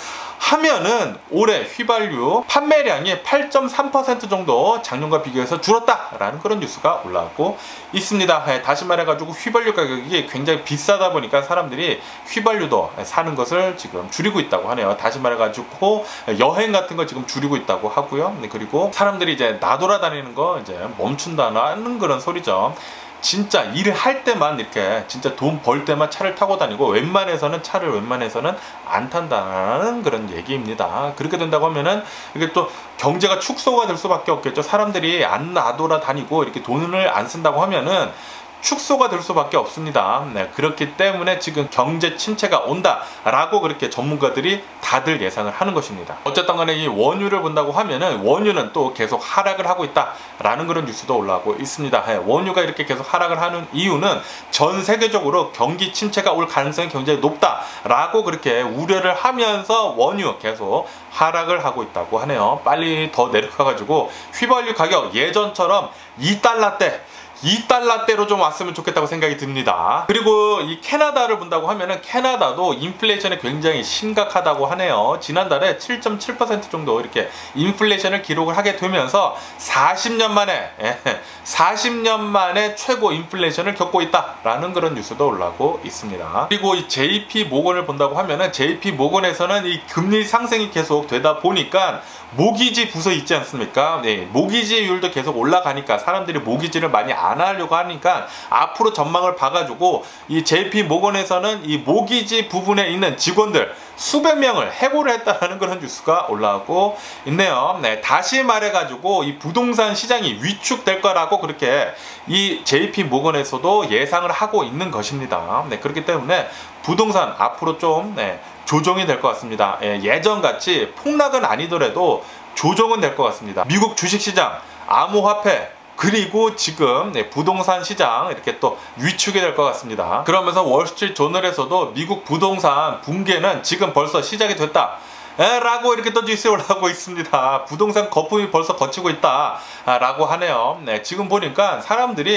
하면은 올해 휘발유 판매량이 팔 점 삼 퍼센트 정도 작년과 비교해서 줄었다라는 그런 뉴스가 올라오고 있습니다. 네, 다시 말해가지고 휘발유 가격이 굉장히 비싸다 보니까 사람들이 휘발유도 사는 것을 지금 줄이고 있다고 하네요. 다시 말해가지고 여행 같은 거 지금 줄이고 있다고 하고요. 네, 그리고 사람들이 이제 나돌아다니는 거 이제 멈춘다는 그런 소리죠. 진짜 일을 할 때만 이렇게 진짜 돈 벌 때만 차를 타고 다니고 웬만해서는 차를 웬만해서는 안 탄다는 그런 얘기입니다. 그렇게 된다고 하면은 이게 또 경제가 축소가 될 수밖에 없겠죠. 사람들이 안 나돌아 다니고 이렇게 돈을 안 쓴다고 하면은 축소가 될 수밖에 없습니다. 네, 그렇기 때문에 지금 경제 침체가 온다라고 그렇게 전문가들이 다들 예상을 하는 것입니다. 어쨌든 간에 이 원유를 본다고 하면은 원유는 또 계속 하락을 하고 있다라는 그런 뉴스도 올라오고 있습니다. 네, 원유가 이렇게 계속 하락을 하는 이유는 전 세계적으로 경기 침체가 올 가능성이 굉장히 높다라고 그렇게 우려를 하면서 원유 계속 하락을 하고 있다고 하네요. 빨리 더 내려가가지고 휘발유 가격 예전처럼 이 달러대 이 달러대로 좀 왔으면 좋겠다고 생각이 듭니다. 그리고 이 캐나다를 본다고 하면은 캐나다도 인플레이션이 굉장히 심각하다고 하네요. 지난달에 칠 점 칠 퍼센트 정도 이렇게 인플레이션을 기록을 하게 되면서 사십 년 만에 사십 년 만에 최고 인플레이션을 겪고 있다라는 그런 뉴스도 올라오고 있습니다. 그리고 이 제이피 모건을 본다고 하면은 제이피 모건에서는 이 금리 상승이 계속 되다 보니까 모기지 부서 있지 않습니까? 네, 모기지율도 계속 올라가니까 사람들이 모기지를 많이 안 하려고 하니까 앞으로 전망을 봐가지고 이 제이피 모건에서는 이 모기지 부분에 있는 직원들 수백 명을 해고를 했다는 그런 뉴스가 올라오고 있네요. 네, 다시 말해가지고 이 부동산 시장이 위축될 거라고 그렇게 이 제이피 모건에서도 예상을 하고 있는 것입니다. 네, 그렇기 때문에 부동산 앞으로 좀 네, 조정이 될 것 같습니다. 예, 예전같이 폭락은 아니더라도 조정은 될 것 같습니다. 미국 주식시장, 암호화폐, 그리고 지금 네, 부동산 시장 이렇게 또 위축이 될 것 같습니다. 그러면서 월스트리트 저널에서도 미국 부동산 붕괴는 지금 벌써 시작이 됐다 에, 라고 이렇게 또 뉴스에 올라오고 있습니다. 부동산 거품이 벌써 거치고 있다 라고 하네요. 네, 지금 보니까 사람들이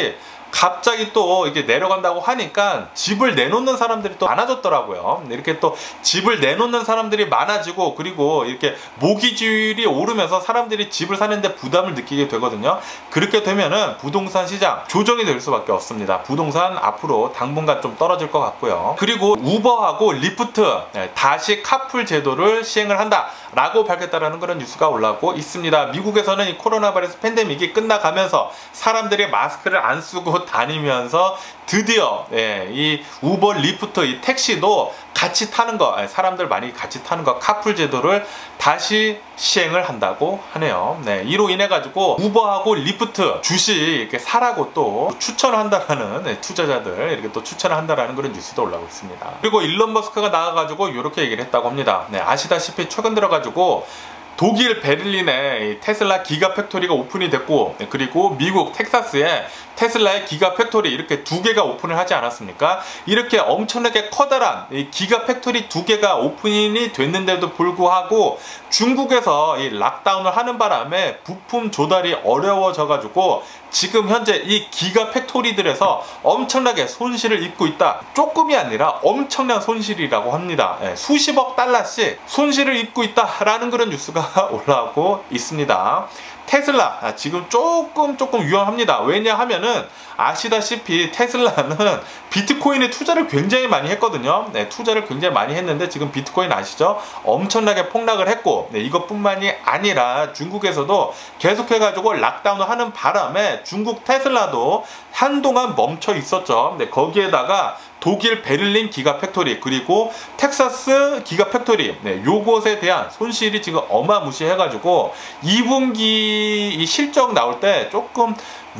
갑자기 또 이게 내려간다고 하니까 집을 내놓는 사람들이 또 많아졌더라고요. 이렇게 또 집을 내놓는 사람들이 많아지고, 그리고 이렇게 모기지율이 오르면서 사람들이 집을 사는데 부담을 느끼게 되거든요. 그렇게 되면은 부동산 시장 조정이 될 수밖에 없습니다. 부동산 앞으로 당분간 좀 떨어질 것 같고요. 그리고 우버하고 리프트 다시 카풀 제도를 시행을 한다 라고 밝혔다라는 그런 뉴스가 올라오고 있습니다. 미국에서는 이 코로나 바이러스 팬데믹이 끝나가면서 사람들이 마스크를 안 쓰고 다니면서 드디어 예, 이 우버, 리프트, 이 택시도 같이 타는 거, 사람들 많이 같이 타는 거 카풀 제도를 다시 시행을 한다고 하네요. 네, 이로 인해 가지고 우버하고 리프트 주식 이렇게 사라고 또 추천을 한다라는 네, 투자자들 이렇게 또 추천을 한다라는 그런 뉴스도 올라오고 있습니다. 그리고 일론 머스크가 나와가지고 이렇게 얘기를 했다고 합니다. 네, 아시다시피 최근 들어가지고 독일 베를린에 테슬라 기가 팩토리가 오픈이 됐고, 그리고 미국 텍사스에 테슬라의 기가 팩토리 이렇게 두 개가 오픈을 하지 않았습니까? 이렇게 엄청나게 커다란 이 기가 팩토리 두 개가 오픈이 됐는데도 불구하고 중국에서 이 락다운을 하는 바람에 부품 조달이 어려워져 가지고 지금 현재 이 기가 팩토리들에서 엄청나게 손실을 입고 있다. 조금이 아니라 엄청난 손실이라고 합니다. 예, 수십억 달러씩 손실을 입고 있다라는 그런 뉴스가 올라오고 있습니다. 테슬라 지금 조금 조금 위험합니다. 왜냐하면은 아시다시피 테슬라는 비트코인에 투자를 굉장히 많이 했거든요. 네, 투자를 굉장히 많이 했는데 지금 비트코인 아시죠? 엄청나게 폭락을 했고, 네, 이것뿐만이 아니라 중국에서도 계속해가지고 락다운을 하는 바람에 중국 테슬라도 한동안 멈춰 있었죠. 네, 거기에다가 독일 베를린 기가 팩토리 그리고 텍사스 기가 팩토리 네, 요것에 대한 손실이 지금 어마무시해가지고 이 분기 이 실적 나올 때 조금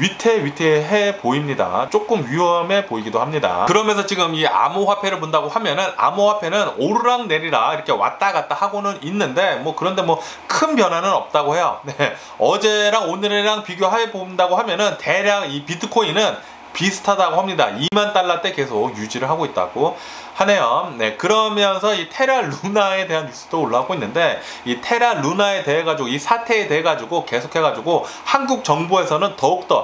위태위태해 보입니다. 조금 위험해 보이기도 합니다. 그러면서 지금 이 암호화폐를 본다고 하면은 암호화폐는 오르락 내리락 이렇게 왔다 갔다 하고는 있는데 뭐 그런데 뭐 큰 변화는 없다고 해요. 네, 어제랑 오늘이랑 비교해 본다고 하면은 대략 이 비트코인은 비슷하다고 합니다. 이만 달러대 계속 유지를 하고 있다고 하네요. 네, 그러면서 이 테라 루나에 대한 뉴스도 올라오고 있는데 이 테라 루나에 대해 가지고 이 사태에 대해 가지고 계속해 가지고 한국 정부에서는 더욱더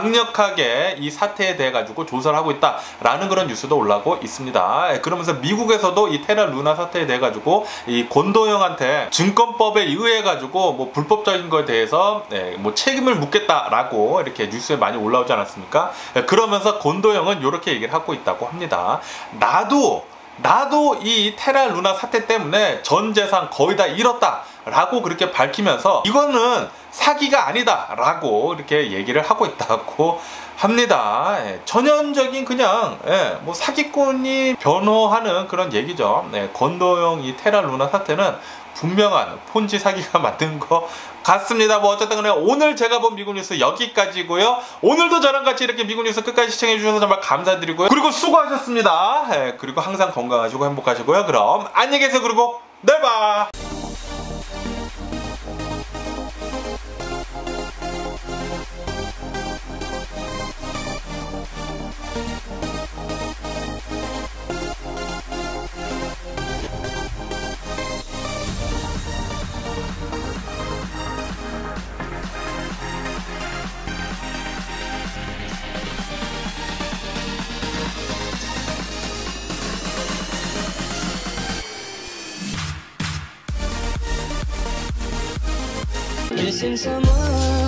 강력하게 이 사태에 대해 가지고 조사를 하고 있다라는 그런 뉴스도 올라오고 있습니다. 그러면서 미국에서도 이 테라 루나 사태에 대해 가지고 이 권도영한테 증권법에 의해 가지고 뭐 불법적인 거에 대해서 네, 뭐 책임을 묻겠다라고 이렇게 뉴스에 많이 올라오지 않았습니까? 그러면서 권도영은 이렇게 얘기를 하고 있다고 합니다. 나도 나도 이 테라 루나 사태 때문에 전 재산 거의 다 잃었다 라고 그렇게 밝히면서 이거는 사기가 아니다 라고 이렇게 얘기를 하고 있다고 합니다. 예, 전형적인 그냥 예, 뭐 사기꾼이 변호하는 그런 얘기죠. 네, 권도영 이 테라 루나 사태는 분명한 폰지 사기가 맞는 것 같습니다. 뭐 어쨌든 간에 오늘 제가 본 미국 뉴스 여기까지고요. 오늘도 저랑 같이 이렇게 미국 뉴스 끝까지 시청해 주셔서 정말 감사드리고요. 그리고 수고하셨습니다. 예, 그리고 항상 건강하시고 행복하시고요. 그럼 안녕히 계세요. 그리고 내일 봐. Missing someone